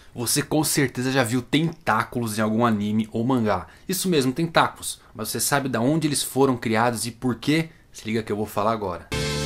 Você com certeza já viu tentáculos em algum anime ou mangá. Isso mesmo, tentáculos. Mas você sabe de onde eles foram criados e por quê? Se liga que eu vou falar agora.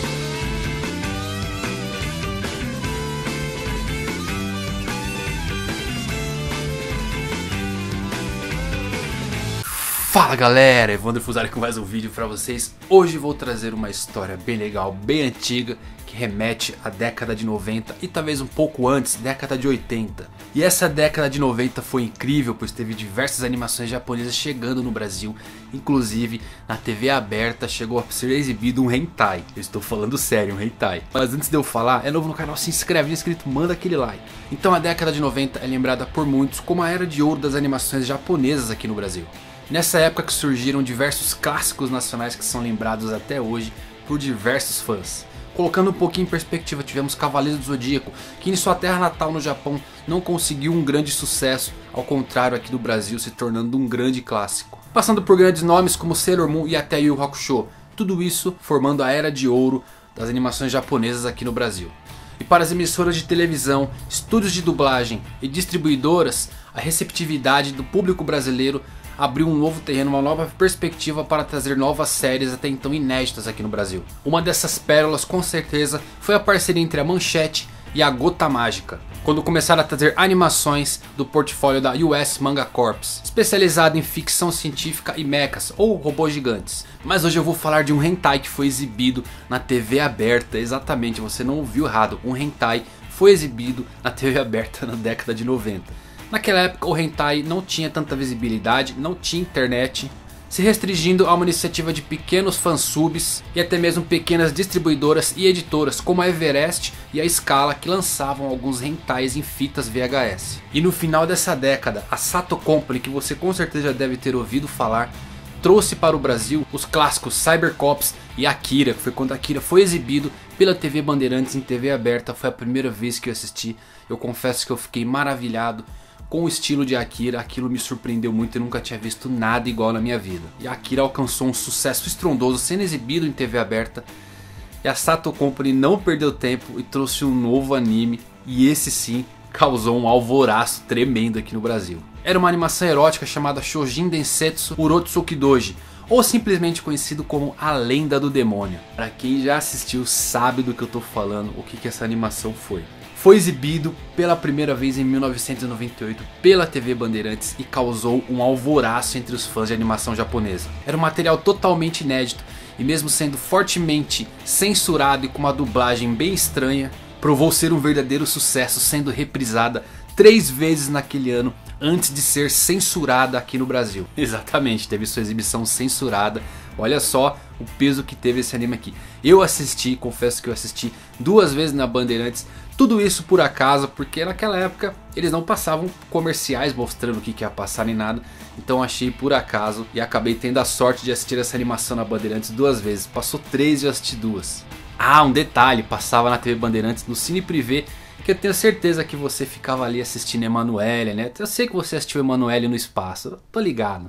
Fala galera, Evandro Fusari com mais um vídeo pra vocês. Hoje vou trazer uma história bem legal, bem antiga, que remete à década de 90 e talvez um pouco antes, década de 80. E essa década de 90 foi incrível, pois teve diversas animações japonesas chegando no Brasil. Inclusive na TV aberta chegou a ser exibido um hentai. Eu estou falando sério, um hentai. Mas antes de eu falar, é novo no canal, se inscreve, não é inscrito, manda aquele like. Então a década de 90 é lembrada por muitos como a era de ouro das animações japonesas aqui no Brasil. Nessa época que surgiram diversos clássicos nacionais que são lembrados até hoje por diversos fãs. Colocando um pouquinho em perspectiva, tivemos Cavaleiros do Zodíaco, que em sua terra natal no Japão não conseguiu um grande sucesso, ao contrário aqui do Brasil se tornando um grande clássico. Passando por grandes nomes como Sailor Moon e até Yu Yu Hakusho, tudo isso formando a era de ouro das animações japonesas aqui no Brasil. E para as emissoras de televisão, estúdios de dublagem e distribuidoras, a receptividade do público brasileiro abriu um novo terreno, uma nova perspectiva para trazer novas séries até então inéditas aqui no Brasil. Uma dessas pérolas com certeza foi a parceria entre a Manchete e a Gota Mágica, quando começaram a trazer animações do portfólio da US Manga Corps, especializada em ficção científica e mechas ou robôs gigantes. Mas hoje eu vou falar de um hentai que foi exibido na TV aberta, exatamente, você não ouviu errado, um hentai foi exibido na TV aberta na década de 90. Naquela época o hentai não tinha tanta visibilidade, não tinha internet, se restringindo a uma iniciativa de pequenos fansubs e até mesmo pequenas distribuidoras e editoras como a Everest e a Scala, que lançavam alguns hentais em fitas VHS. E no final dessa década, a Sato Company, que você com certeza já deve ter ouvido falar, trouxe para o Brasil os clássicos Cybercops e Akira, que foi quando Akira foi exibido pela TV Bandeirantes em TV aberta. Foi a primeira vez que eu assisti, eu confesso que eu fiquei maravilhado com o estilo de Akira. Aquilo me surpreendeu muito, eu nunca tinha visto nada igual na minha vida. E Akira alcançou um sucesso estrondoso sendo exibido em TV aberta. E a Sato Company não perdeu tempo e trouxe um novo anime, e esse sim causou um alvoroço tremendo aqui no Brasil. Era uma animação erótica chamada Shojin Densetsu Urotsukidoji, ou simplesmente conhecido como A Lenda do Demônio. Para quem já assistiu sabe do que eu tô falando, o que essa animação foi. Foi exibido pela primeira vez em 1998 pela TV Bandeirantes e causou um alvoroço entre os fãs de animação japonesa. Era um material totalmente inédito e mesmo sendo fortemente censurado e com uma dublagem bem estranha, provou ser um verdadeiro sucesso, sendo reprisada 3 vezes naquele ano antes de ser censurada aqui no Brasil. Exatamente, teve sua exibição censurada. Olha só o peso que teve esse anime aqui. Eu assisti, confesso que eu assisti 2 vezes na Bandeirantes. Tudo isso por acaso, porque naquela época eles não passavam comerciais mostrando o que ia passar nem nada. Então achei por acaso e acabei tendo a sorte de assistir essa animação na Bandeirantes 2 vezes. Passou 3 e eu assisti 2. Ah, um detalhe, passava na TV Bandeirantes no Cine Privé, que eu tenho certeza que você ficava ali assistindo Emanuele, né? Eu sei que você assistiu Emanuele no espaço, eu tô ligado.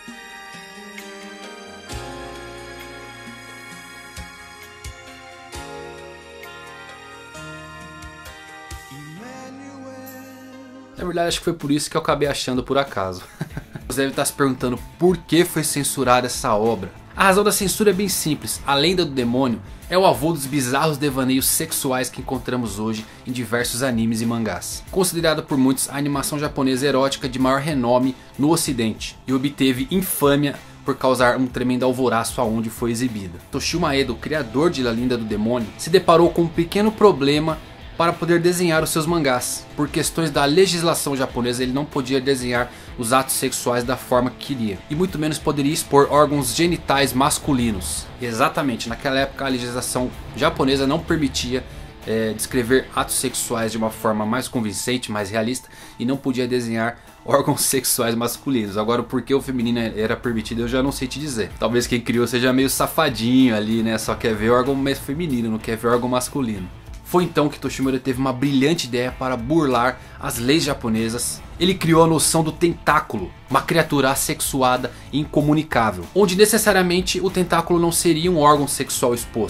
Na verdade acho que foi por isso que eu acabei achando por acaso. Você deve estar se perguntando por que foi censurada essa obra. A razão da censura é bem simples. A Lenda do Demônio é o avô dos bizarros devaneios sexuais que encontramos hoje em diversos animes e mangás. Considerada por muitos a animação japonesa erótica de maior renome no ocidente, e obteve infâmia por causar um tremendo alvoroço aonde foi exibida. Toshio Maeda, o criador de A Lenda do Demônio, se deparou com um pequeno problema para poder desenhar os seus mangás. Por questões da legislação japonesa, ele não podia desenhar os atos sexuais da forma que queria, e muito menos poderia expor órgãos genitais masculinos. Exatamente, naquela época a legislação japonesa não permitia descrever atos sexuais de uma forma mais convincente, mais realista, e não podia desenhar órgãos sexuais masculinos. Agora, por que o feminino era permitido eu já não sei te dizer. Talvez quem criou seja meio safadinho ali, né? Só quer ver órgão feminino, não quer ver órgão masculino. Foi então que Toshio Maeda teve uma brilhante ideia para burlar as leis japonesas. Ele criou a noção do tentáculo, uma criatura assexuada e incomunicável, onde necessariamente o tentáculo não seria um órgão sexual exposto,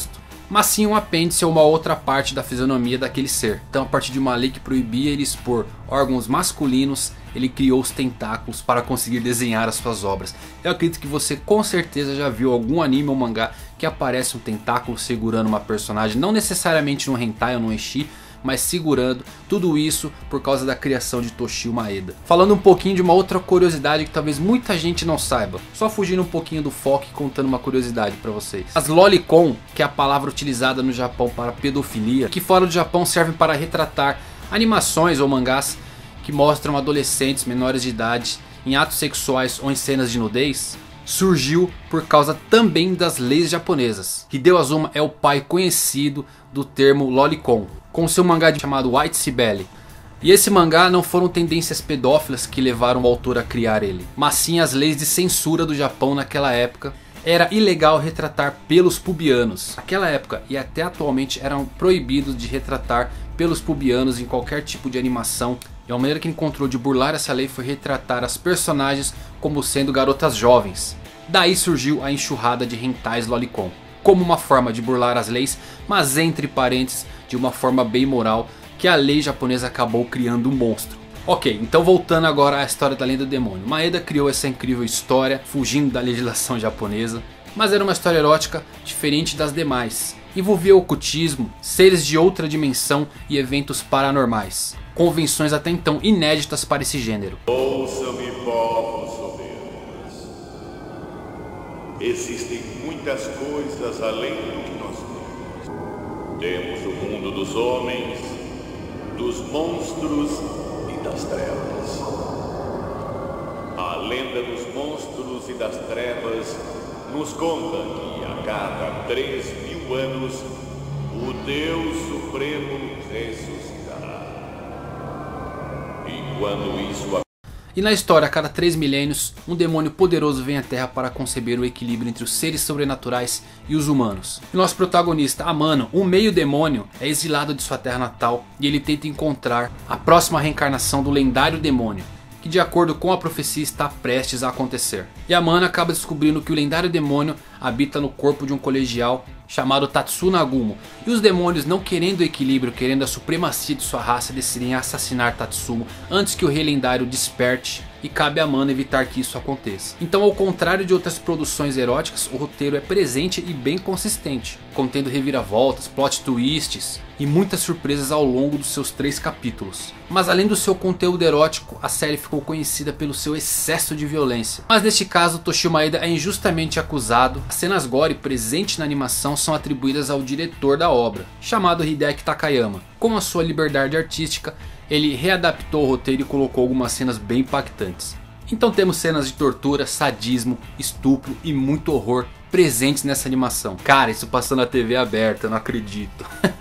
mas sim um apêndice ou uma outra parte da fisionomia daquele ser. Então, a partir de uma lei que proibia ele expor órgãos masculinos, ele criou os tentáculos para conseguir desenhar as suas obras. Eu acredito que você com certeza já viu algum anime ou mangá que aparece um tentáculo segurando uma personagem, não necessariamente no hentai ou no ecchi, mas segurando tudo isso por causa da criação de Toshio Maeda. Falando um pouquinho de uma outra curiosidade que talvez muita gente não saiba, só fugindo um pouquinho do foco e contando uma curiosidade para vocês. As lolicon, que é a palavra utilizada no Japão para pedofilia, que fora do Japão servem para retratar animações ou mangás que mostram adolescentes menores de idade em atos sexuais ou em cenas de nudez, surgiu por causa também das leis japonesas. Hideo Azuma é o pai conhecido do termo lolicon, com seu mangá chamado White Cibele. E esse mangá não foram tendências pedófilas que levaram o autor a criar ele, mas sim as leis de censura do Japão naquela época. Era ilegal retratar pelos pubianos. Naquela época e até atualmente eram proibidos de retratar pelos pubianos em qualquer tipo de animação. E a maneira que encontrou de burlar essa lei foi retratar as personagens como sendo garotas jovens. Daí surgiu a enxurrada de hentais lolicon, como uma forma de burlar as leis, mas entre parênteses de uma forma bem moral, que a lei japonesa acabou criando um monstro. Ok, então voltando agora à história da Lenda do Demônio. Maeda criou essa incrível história, fugindo da legislação japonesa, mas era uma história erótica diferente das demais. Envolvia ocultismo, seres de outra dimensão e eventos paranormais. Convenções até então inéditas para esse gênero. Ouça-me, povos soberbos. Existem muitas coisas além do que nós vemos. Temos o mundo dos homens, dos monstros e das trevas. A lenda dos monstros e das trevas nos conta que a cada 3.000 anos o Deus Supremo ressuscitará. E quando isso E na história, a cada 3 milênios, um demônio poderoso vem à Terra para conceber o equilíbrio entre os seres sobrenaturais e os humanos. E nosso protagonista, Amano, um meio demônio, é exilado de sua terra natal e ele tenta encontrar a próxima reencarnação do lendário demônio, que de acordo com a profecia está prestes a acontecer. E Amano acaba descobrindo que o lendário demônio habita no corpo de um colegial chamado Tatsunagumo. E os demônios, não querendo o equilíbrio, querendo a supremacia de sua raça, decidem assassinar Tatsumo antes que o rei lendário desperte, e cabe a Amano evitar que isso aconteça. Então, ao contrário de outras produções eróticas, o roteiro é presente e bem consistente, contendo reviravoltas, plot twists e muitas surpresas ao longo dos seus 3 capítulos. Mas além do seu conteúdo erótico, a série ficou conhecida pelo seu excesso de violência. Mas neste caso, Toshio Maeda é injustamente acusado. As cenas gore presentes na animação são atribuídas ao diretor da obra, chamado Hideaki Takayama. Com a sua liberdade artística, ele readaptou o roteiro e colocou algumas cenas bem impactantes. Então temos cenas de tortura, sadismo, estupro e muito horror presentes nessa animação. Cara, isso passou na TV aberta, eu não acredito.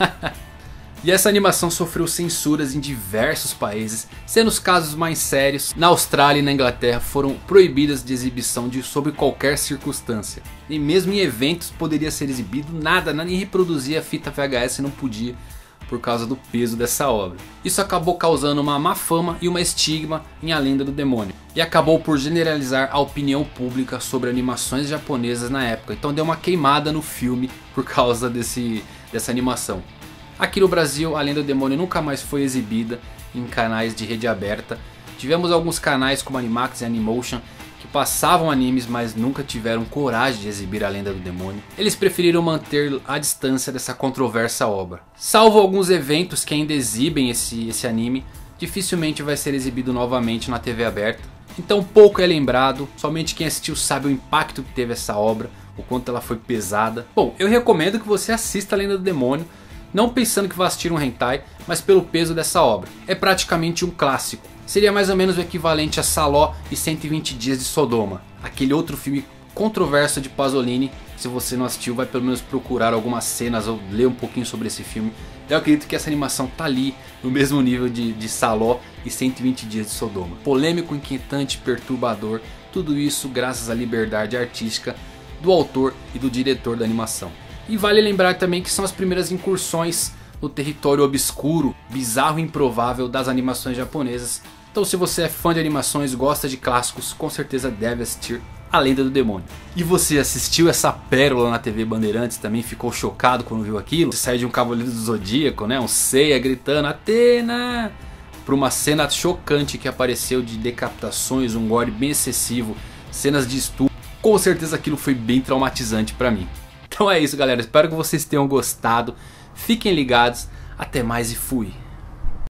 E essa animação sofreu censuras em diversos países, sendo os casos mais sérios na Austrália e na Inglaterra foram proibidas de exibição sob qualquer circunstância. E mesmo em eventos poderia ser exibido, nada, nem reproduzir a fita VHS não podia, por causa do peso dessa obra. Isso acabou causando uma má fama e uma estigma em A Lenda do Demônio, e acabou por generalizar a opinião pública sobre animações japonesas na época. Então deu uma queimada no filme por causa dessa animação. Aqui no Brasil, A Lenda do Demônio nunca mais foi exibida em canais de rede aberta. Tivemos alguns canais como Animax e Animotion que passavam animes, mas nunca tiveram coragem de exibir A Lenda do Demônio. Eles preferiram manter a distância dessa controversa obra. Salvo alguns eventos que ainda exibem esse anime, dificilmente vai ser exibido novamente na TV aberta. Então pouco é lembrado, somente quem assistiu sabe o impacto que teve essa obra, o quanto ela foi pesada. Bom, eu recomendo que você assista A Lenda do Demônio, não pensando que vai assistir um hentai, mas pelo peso dessa obra. É praticamente um clássico. Seria mais ou menos o equivalente a Saló e 120 Dias de Sodoma, aquele outro filme controverso de Pasolini. Se você não assistiu, vai pelo menos procurar algumas cenas ou ler um pouquinho sobre esse filme. Eu acredito que essa animação tá ali no mesmo nível de Saló e 120 Dias de Sodoma. Polêmico, inquietante, perturbador, tudo isso graças à liberdade artística do autor e do diretor da animação. E vale lembrar também que são as primeiras incursões no território obscuro, bizarro e improvável das animações japonesas. Então se você é fã de animações, gosta de clássicos, com certeza deve assistir A A Lenda do Demônio. E você assistiu essa pérola na TV Bandeirantes também? Ficou chocado quando viu aquilo? Você saiu de um Cavaleiro do Zodíaco, né? Um Seiya gritando Athena! Para uma cena chocante que apareceu de decapitações, um gore bem excessivo, cenas de estupro. Com certeza aquilo foi bem traumatizante para mim. Então é isso, galera. Espero que vocês tenham gostado. Fiquem ligados. Até mais e fui.